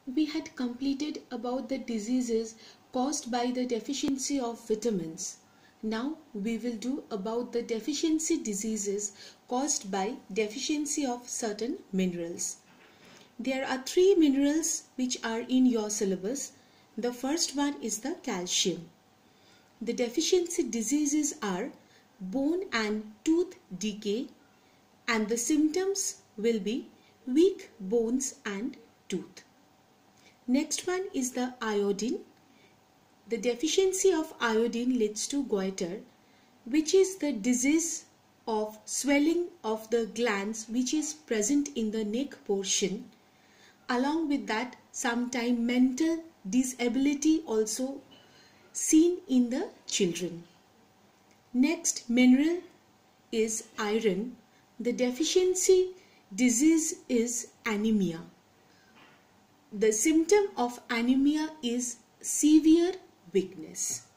We had completed about the diseases caused by the deficiency of vitamins. Now we will do about the deficiency diseases caused by deficiency of certain minerals. There are 3 minerals which are in your syllabus. The first one is the calcium. The deficiency diseases are bone and tooth decay, and the symptoms will be weak bones and tooth. Next one is the iodine. The deficiency of iodine leads to goiter, which is the disease of swelling of the glands which is present in the neck portion. Along with that, sometimes mental disability also seen in the children. Next mineral is iron. The deficiency disease is anemia. The symptom of anemia is severe weakness.